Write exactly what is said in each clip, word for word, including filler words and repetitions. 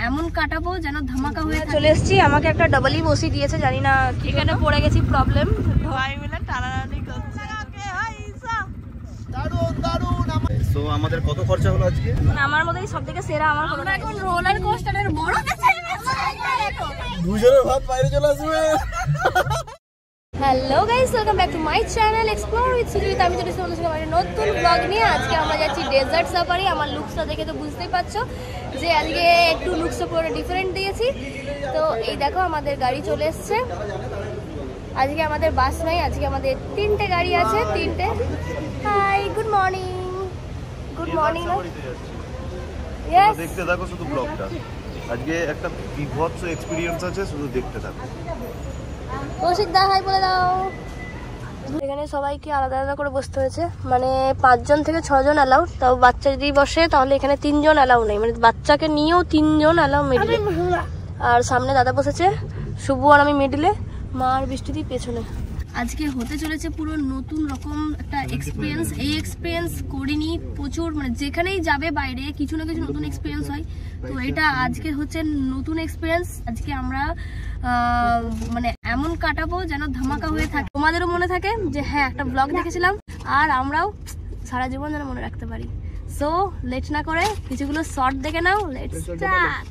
এমন কাটাবো যেন ধামাকা হয়ে চলে এসেছি। আমাকে একটা ডাবলই বসি দিয়েছে, জানি না এখানে পড়ে গেছি প্রবলেম। ভাই মিলে টানাটানি করছে। দারুণ দারুণ। সো আমাদের কত খরচা হলো আজকে? আমার মধ্যে সবথেকে সেরা আমার হলো এখন রোলার কোস্টারের বড় দুজনের ভাত বাইরে চলে আসবে। Hello guys, welcome back to my channel explore with Sujit. আমি চলে এসেছি আমার নতুন ব্লগ নিয়ে। আজকে আমরা যাচ্ছি ডেজার্ট সাফারি। আমার লুকসটা দেখে তো বুঝতেই পারছো যে আজকে একটু লুকসটা পুরো ডিফারেন্ট দিয়েছি। তো এই দেখো আমাদের গাড়ি চলে এসছে। আজকে আমাদের বাস নাই, আজকে আমাদের তিনটে গাড়ি আছে, তিনটে। Hi, good morning. Good morning. Yes, দেখতে থাকো শুধু ব্লগটা। আজকে একটা বিভৎস এক্সপেরিয়েন্স আছে, শুধু দেখতে থাকো। কৌশিক দা হাই বলে দাও। এখানে সবাইকে আলাদা আলাদা করে বসতে হয়েছে, মানে পাঁচজন থেকে ছজন অ্যালাউ। তাও বাচ্চা যদি বসে তাহলে এখানে তিনজন অ্যালাউ নেই, মানে বাচ্চাকে নিয়েও তিনজন অ্যালাউ মিডলে। আর সামনে দাদা বসেছে, শুভু আর আমি মিডলে, মা আর বৃষ্টিদি পেছনে। আজকে হতে চলেছে পুরো নতুন রকম একটা এক্সপিরিয়েন্স। এই এক্সপিরিয়েন্স করিনি প্রচুর, মানে যেখানেই যাবে বাইরে কিছু না কিছু নতুন এক্সপিরিয়েন্স হয়। তো এটা আজকে হচ্ছে নতুন এক্সপিরিয়েন্স। আজকে আমরা মানে এমন কাটাবো যেন ধামাকা হয়ে থাকে, তোমাদেরও মনে থাকে যে হ্যাঁ একটা ব্লগ দেখেছিলাম, আর আমরাও সারা জীবন যেন মনে রাখতে পারি। সো লেট না করে কিছুগুলো শর্ট দেখে নাও। Let's start.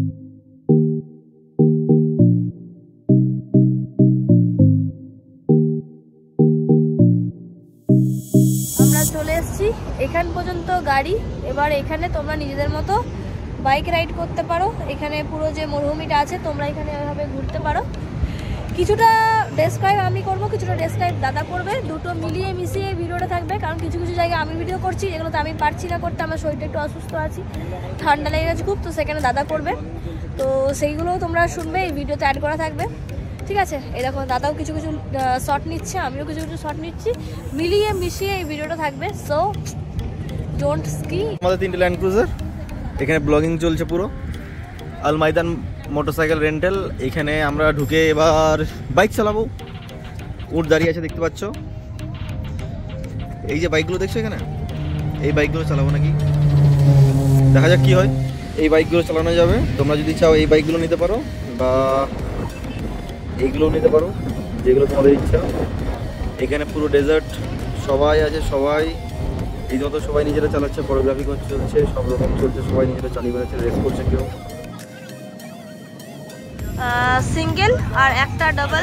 চলে এসেছি এখান পর্যন্ত গাড়ি। এবার এখানে তোমরা নিজেদের মতো বাইক রাইড করতে পারো। এখানে পুরো যে মরুভূমিটা আছে তোমরা এখানে ওইভাবে ঘুরতে পারো। কিছুটা ডেসক্রাইব আমি করব, কিছুটা ডেসক্রাইব দাদা করবে, দুটো মিলিয়ে মিশিয়ে ভিডিওটা থাকবে। কারণ কিছু কিছু জায়গায় আমি ভিডিও করছি যেগুলো তো আমি পারছি না করতে, আমার শরীরটা একটু অসুস্থ আছি, ঠান্ডা লেগে গেছে খুব, তো সেখানে দাদা করবে। তো সেইগুলোও তোমরা শুনবে, এই ভিডিওতে অ্যাড করা থাকবে, ঠিক আছে? এই দেখো দাদাও কিছু কিছু শর্ট নিচ্ছে, আমিও কিছু কিছু শর্ট নিচ্ছি, মিলিয়ে মিশিয়ে এই ভিডিওটা থাকবে। So don't skip. আমাদের তিনটে ল্যান্ড ক্রুজার, এখানে ব্লগিং চলছে পুরো। Al Maidan motorcycle rental. এখানে আমরা ঢুকে এবার বাইক চালাবো। উট দাঁড়িয়ে আছে দেখতে পাচ্ছ। এই যে বাইকগুলো দেখছো এখানে, এই বাইকগুলো চালাবো নাকি, দেখা যাক কি হয়। এই বাইকগুলো চালানো যাবে, তোমরা যদি চাও এই বাইকগুলো নিতে পারো বা এইগুলোও নিতে পারো, যেগুলো তোমাদের ইচ্ছা। এখানে পুরো ডেজার্ট, সবাই আছে, সবাই এই মতো সবাই নিজেরা চালাচ্ছে, কোরিওগ্রাফি করছে, হচ্ছে সব রকম চলছে, সবাই নিজেরা চালিয়ে বেড়াচ্ছে, রেস করছে কেউ। সিঙ্গেল আর একটা ডাবল,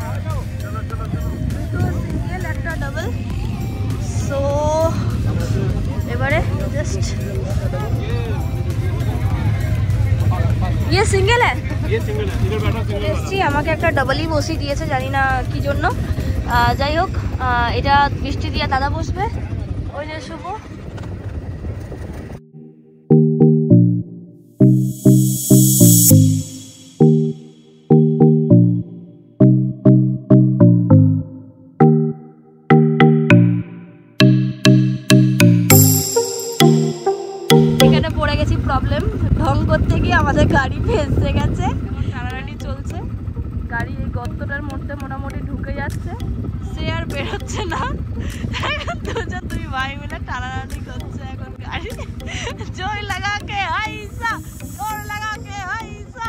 দুটো সিঙ্গেল একটা ডাবল। সো এবারে জাস্ট ये सिंगल है, ये सिंगल है, इधर बैठा सिंगल এসছি। আমাকে একটা ডাবলই বসি দিয়েছে, জানি না কি জন্য। যাই হোক, এটা বৃষ্টি দিয়ে দাদা বসবে, ওই যে শুভ। এখানে পড়ে গেছি প্রবলেম, ঢং করতে গিয়ে আমাদের গাড়ি ফেসে গেছে, টানাটানি চলছে। গাড়ি এই গর্তটার মধ্যে মোটামুটি ঢুকে যাচ্ছে, সে আর বেরোচ্ছে না। দুজন দুই ভাই মিলে টানাটানি করছে এখন গাড়ি। জয় লাগাকে হাইসা, জোর লাগাকে হাইসা।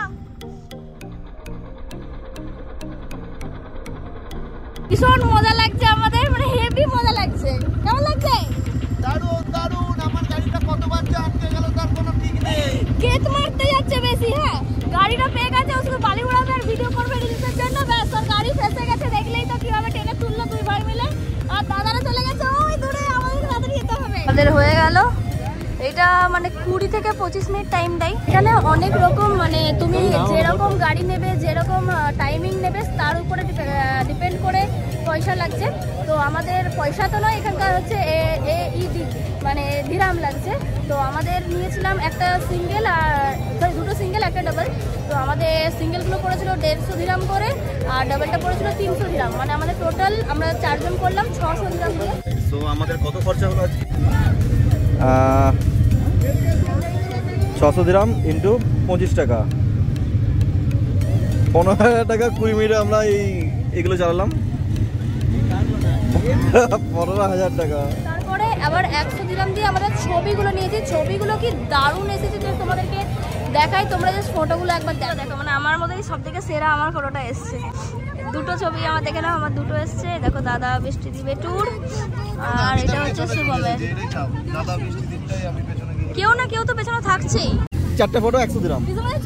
ভীষণ মজা লাগছে আমাদের, মানে হেভি মজা লাগছে। কেমন লাগছে? দারুণ দারুণ। আমার গাড়িটা কতবার যে আটকে গেল তার কোনো ঠিক নেই, কেত মারতে যাচ্ছে বেশি। হ্যাঁ, গাড়িটা পেয়ে গেছে, ওকে বালি উড়াবে আর ভিডিও করবে রিলসের জন্য, ব্যাস ওর গাড়ি ফেসে গেছে। দেখলেই তো কিভাবে টেনে তুললো দুই ভাই মিলে। আর দাদারা চলে গেছে ওই দূরে, আমাদের তাড়াতাড়ি যেতে হবে। আমাদের হয়ে গেল এটা, মানে কুড়ি থেকে পঁচিশ মিনিট টাইম দেয়। এখানে অনেক রকম, মানে তুমি যেরকম গাড়ি নেবে, যেরকম টাইমিং নেবে তার উপরে ডিপেন্ড করে পয়সা লাগছে। তো আমাদের পয়সা তো নয়, এখানকার হচ্ছে এ ইডি, মানে দিরাম লাগছে। তো আমাদের নিয়েছিলাম একটা সিঙ্গেল আর দুটো সিঙ্গেল একটা ডাবল। তো আমাদের সিঙ্গেলগুলো পড়েছিল দেড়শো দিরাম করে, আর ডাবলটা পড়েছিল তিনশো দিরাম, মানে আমাদের টোটাল আমরা চারজন করলাম ছশো দিরাম দিয়ে। তো আমাদের কত খরচা হলো আজকে? ছশো দিরাম ইন্টু পঁচিশ টাকা, পনেরো হাজার টাকা। কুড়ি মিনিটে আমরা এই এগুলো চালালাম, পনেরো হাজার টাকা। তারপরে আবার একশো দিরাম দিয়ে আমাদের ছবিগুলো নিয়েছি। ছবিগুলো কি দারুণ এসেছে, যে তোমাদেরকে দেখাই, তোমরা জাস্ট ফটোগুলো একবার দেখো। দেখো মানে আমার মধ্যেই সব থেকে সেরা আমার ফটোটা এসছে। দুটো ছবি আমার দেখে নাও, আমার দুটো এসছে। দেখো দাদা, বৃষ্টি দিবে ট্যুর, আর এটা হচ্ছে শুভমের। কেউ না কেউ তো পেছনে থাকছেই। চারটে ফটো একশো দিলাম।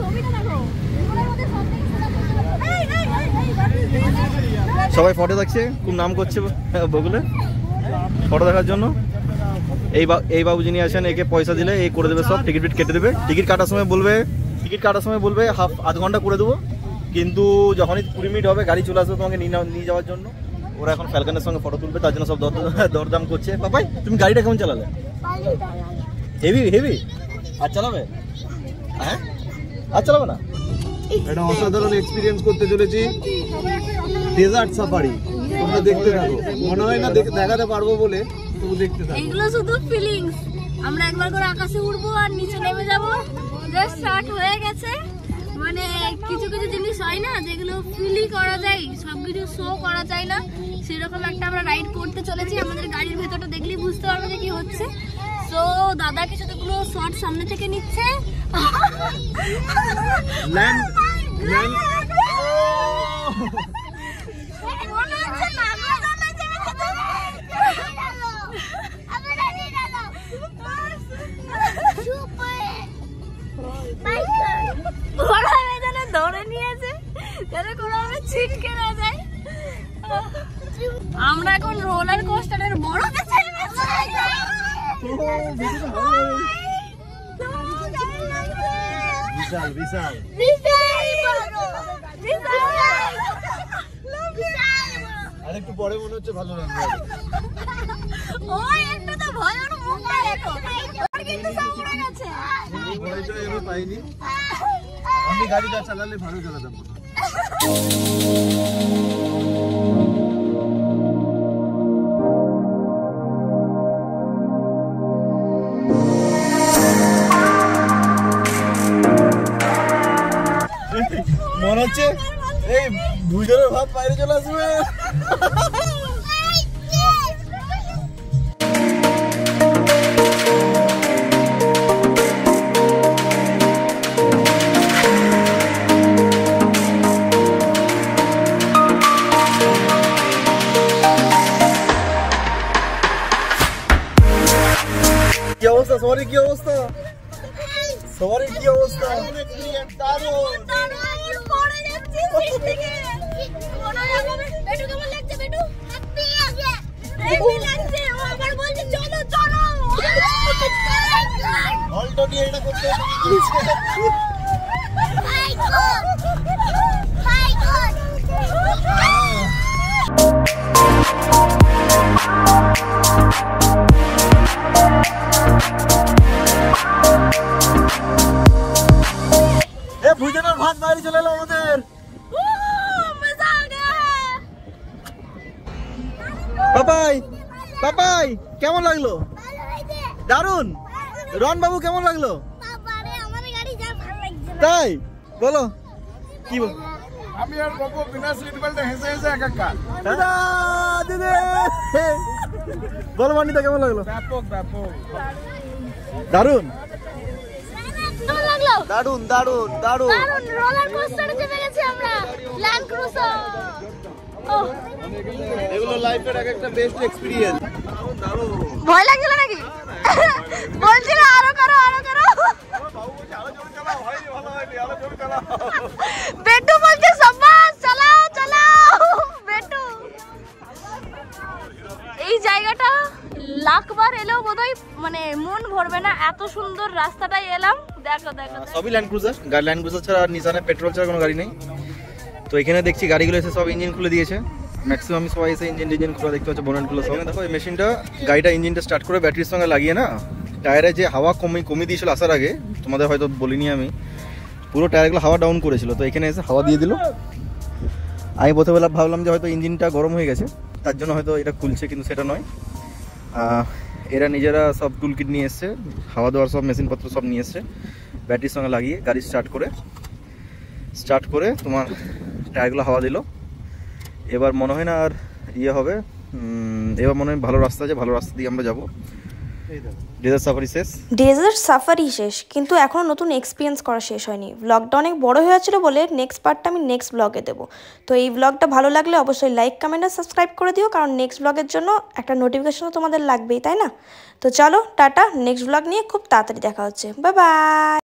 সবাই ফটো দেখছে, খুব নাম করছে বগুলে ফটো দেখার জন্য। এই এই বাবু যিনি আছেন, একে পয়সা দিলে এই করে দেবে সব, টিকিট কেটে দেবে। টিকিট কাটার সময় বলবে টিকিট কাটার সময় বলবে হাফ আধ ঘন্টা করে দেবো, কিন্তু যখনই কুড়ি মিনিট হবে গাড়ি চলে আসবে তোমাকে নিয়ে যাওয়ার জন্য। ওরা এখন ফ্যালকনের সঙ্গে ফটো তুলবে, তার জন্য সব দরদাম করছে। বাবাই তুমি গাড়িটা কেমন চালালে? Heavy heavy. আর চালাবে? হ্যাঁ আর চালাবে না? একটা অসাধারণ এক্সপিরিয়েন্স করতে চলেছি, ডেজার্ট সাফারি। তোমরা দেখতে থাকো, মনে হয় না দেখাতে পারবো বলে, তুমি দেখতে থাকো। এগুলো শুধু ফিলিংস। আমরা একবার করে আকাশে উঠবো আর নিচে নেমে যাবো, জাস্ট স্টার্ট হয়ে গেছে। মানে কিছু কিছু জিনিস হয় না যেগুলো ফিলই করা যায়, সবকিছু শো করা যায় না, সেরকম একটা আমরা রাইড করতে চলেছি। আমাদের গাড়ির ভেতরটা দেখলেই বুঝতে পারবে যে কি হচ্ছে। তো দাদা কিছু তো কোনো শট সামনে থেকে নিচ্ছে। ল্যান্ড ল্যান্ড ধরে নিয়েছে যাতে কোনোভাবে ছিটকে না যায়। আমরা এখন রোলার কোস্টারের বড় বিশাল বিশাল আর একটু পরে মনে হচ্ছে ভালো লাগবে। ওই একটু তো ভয়, ওর মুখটা দেখো, ওর কিন্তু সব উড়ে গেছে। এই ভয়টা আমি পাইনি, আমি গাড়িটা চালালে ভালো চালাতাম। মনে হচ্ছে এই দুজনের ভাব বাইরে চলে আসবে। কি অবস্থা সবারই? কি অবস্থা সবারই? কি অবস্থা? অল্টো নিয়ে এটা করতে ভুজনের ভাত বাইরে চলে এলো আমাদের। পাপাই পাপাই কেমন লাগলো? দারুন। রন বাবু কেমন লাগলো? তাই বলো কি বল? আমি আর বাবু বিনা সিট বেল্টে হেসে হেসে একাকার। দাদা দিদি বলো মানিতা কেমন লাগলো? ব্যাপক ব্যাপক দারুন লাগলো, দারুন দারুন দারুন দারুন। রোলার কোস্টারে চেপে গেছি আমরা, ল্যান্ড ক্রুজার। ও এগুলো লাইফের এক একটা বেস্ট এক্সপেরিয়েন্স। দারুন। ভয় লাগছিল নাকি? বলছিল আরো করো আরো করো। বেটু বলছে সাবাস, চালাও চালাও বেটু। এই জায়গাটা লাখবার এলেও বোধহয় মানে মন ভরবে না, এত সুন্দর রাস্তাটাই এলাম। দেখো দেখো সবই ল্যান্ড ক্রুজার, গাড়ি ল্যান্ড ক্রুজার ছাড়া আর নিসানে পেট্রোল ছাড়া কোনো গাড়ি নেই। তো এখানে দেখছি গাড়িগুলো এসে সব ইঞ্জিন খুলে দিয়েছে, ম্যাক্সিমাম সবাই এসে ইঞ্জিন ইঞ্জিন খুলে দেখতে পাচ্ছে বোনেটগুলো সঙ্গে। দেখো এই মেশিনটা গাড়িটা ইঞ্জিনটা স্টার্ট করে ব্যাটারির সঙ্গে লাগিয়ে না টায়ারে যে হাওয়া কমে কমিয়ে দিয়েছিল আসার আগে, তোমাদের হয়তো বলিনি আমি, পুরো টায়ারগুলো হাওয়া ডাউন করেছিল। তো এখানে এসে হাওয়া দিয়ে দিল। আমি প্রথমবেলা ভাবলাম যে হয়তো ইঞ্জিনটা গরম হয়ে গেছে তার জন্য হয়তো এটা খুলছে, কিন্তু সেটা নয়। এরা নিজেরা সব টুল কিট নিয়ে এসছে, হাওয়া দেওয়ার সব মেশিনপত্র সব নিয়ে এসছে, ব্যাটারির সঙ্গে লাগিয়ে গাড়ি স্টার্ট করে স্টার্ট করে তোমার টায়ারগুলো হাওয়া দিল। এবার মনে হয় না আর ইয়ে হবে, এবার মনে হয় ভালো রাস্তা আছে, ভালো রাস্তা দিয়ে আমরা যাব। ডেজার্ট সাফারি শেষ। ডেজার্ট সাফারি শেষ, কিন্তু এখনও নতুন এক্সপিরিয়েন্স করা শেষ হয়নি। ব্লগটা অনেক বড় হয়েছিল বলে নেক্সট পার্টটা আমি নেক্সট ব্লগে দেবো। তো এই ব্লগটা ভালো লাগলে অবশ্যই লাইক কমেন্ট আর সাবস্ক্রাইব করে দিও, কারণ নেক্সট ব্লগের জন্য একটা নোটিফিকেশনও তোমাদের লাগবেই, তাই না? তো চলো টাটা, নেক্সট ব্লগ নিয়ে খুব তাড়াতাড়ি দেখা হচ্ছে। Bye by.